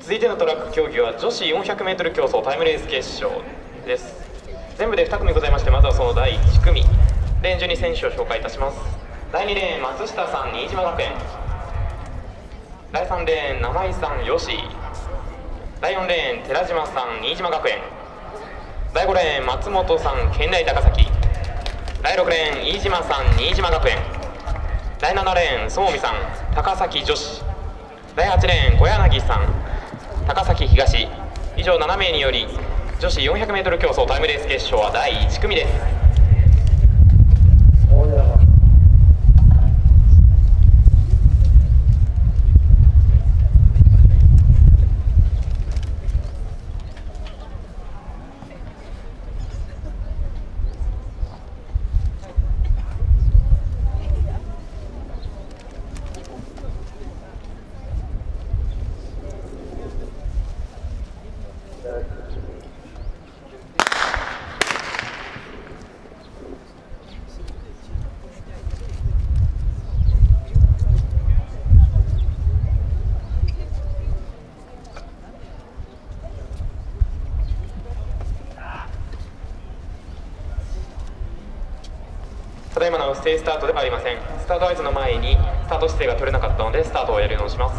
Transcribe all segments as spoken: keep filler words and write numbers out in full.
続いてのトラック競技は女子 よんひゃくメートル 競争タイムレース決勝です。全部でに組ございまして、まずはそのだいいち組レーン順に選手を紹介いたします。だいにレーン松下さん新島学園、だいさんレーン生井さん吉井、だいよんレーン寺島さん新島学園、だいごレーン松本さん県内高崎、だいろくレーン飯島さん新島学園、だいななレーン総美さん高崎女子、だいはちレーン小柳さん高崎東。以上なな名により女子 よんひゃくメートル 競争タイムレース決勝はだいいち組です。ただいまの不正スタートではありません。スタート合図の前にスタート姿勢が取れなかったのでスタートをやり直します。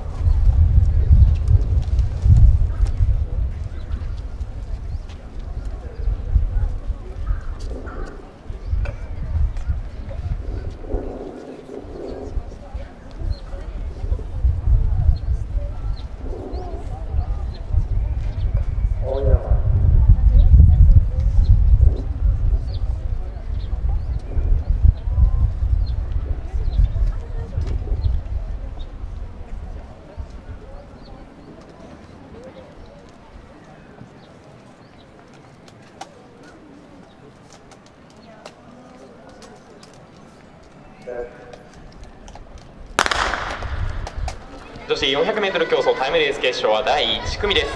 女子 よんひゃくメートル 競争タイムレース決勝はだいいち組です。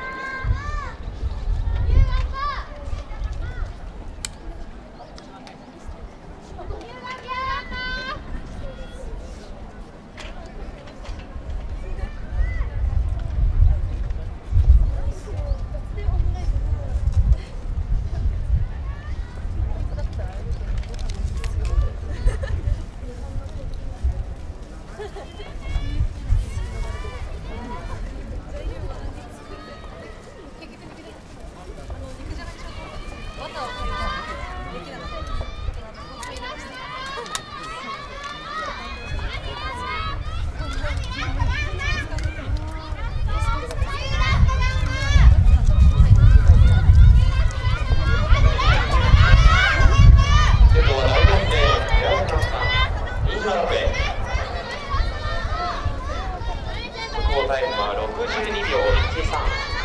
タイムはろくじゅうにびょういちさん。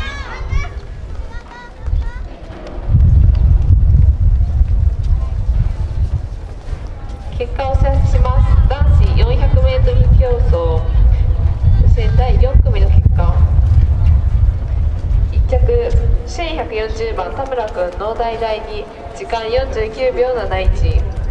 結果をお知らせします。男子 よんひゃくメートル 競争予選だいよん組の結果。いっ着せんひゃくよんじゅうばん田村君農大第に時間よんじゅうきゅうびょうなないち。